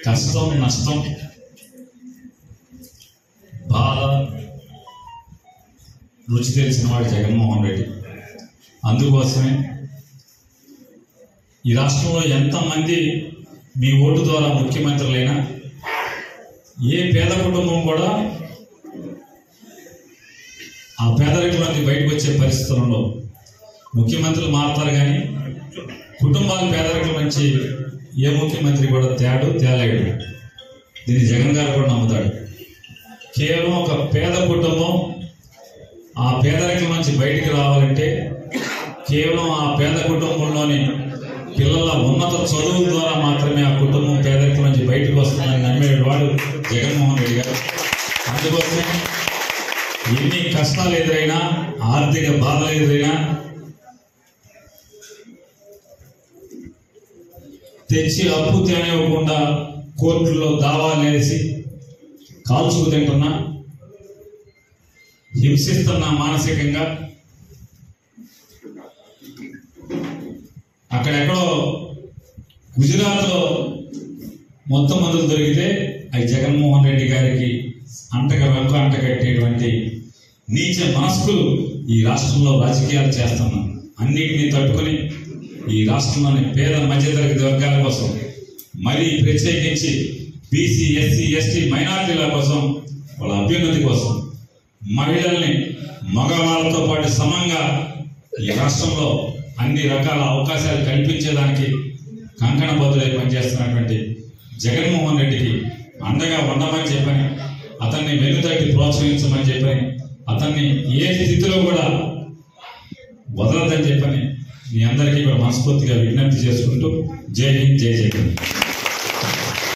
కష్టం, నష్టం, బాధ రుచి తెలిసిన వాడు జగన్మోహన్ రెడ్డి. అందుకోసమే ఈ రాష్ట్రంలో ఎంతమంది మీ ఓటు ద్వారా ముఖ్యమంత్రులైనా ఏ పేద కుటుంబం కూడా ఆ పేదరికంలోకి బయటకు వచ్చే పరిస్థితుల్లో ముఖ్యమంత్రులు మారుతారు, కానీ కుటుంబాల పేదరికం నుంచి ఏ ముఖ్యమంత్రి కూడా తేలేడు. దీన్ని జగన్ గారు కూడా నమ్ముతాడు. కేవలం ఒక పేద కుటుంబం ఆ పేదరికం నుంచి బయటికి రావాలంటే కేవలం ఆ పేద కుటుంబంలోని పిల్లల ఉన్నత చదువుల ద్వారా మాత్రమే ఆ కుటుంబం పేదరికం నుంచి బయటకు వస్తుందని నమ్మేవాడు జగన్మోహన్ రెడ్డి గారు. అందుకోసమే ఎన్ని కష్టాలు ఎదురైనా, ఆర్థిక బాధలు ఎదురైనా తెచ్చి అప్పు తేనివ్వకుండా కోర్టుల్లో దావాలు వేసి కాల్చుకు తింటున్నా, హింసిస్తున్నా మానసికంగా. అక్కడెక్కడో గుజరాత్లో మొత్తం మందులు దొరికితే అవి జగన్మోహన్ రెడ్డి గారికి అంటకట్టేటువంటి నీచ మనస్కులు ఈ రాష్ట్రంలో రాజకీయాలు చేస్తున్నాం. అన్నిటినీ తట్టుకుని ఈ రాష్ట్రంలోని పేద మధ్యతరగతి వర్గాల కోసం, మరీ ప్రత్యేకించి బీసీ, ఎస్సీ, ఎస్టీ, మైనారిటీల కోసం, వాళ్ళ అభ్యున్నతి కోసం, మహిళల్ని మగవాళ్ళతో పాటు సమంగా ఈ రాష్ట్రంలో అన్ని రకాల అవకాశాలు కల్పించేదానికి కంకణబద్ధులై పనిచేస్తున్నటువంటి జగన్మోహన్ రెడ్డికి అండగా ఉండమని చెప్పని, అతన్ని వెనుతట్టి ప్రోత్సహించమని చెప్పని, అతన్ని ఏ స్థితిలో కూడా వదలదని చెప్పని మీ అందరికీ కూడా మనస్ఫూర్తిగా విజ్ఞప్తి చేసుకుంటూ జై హింద్, జై జగన్.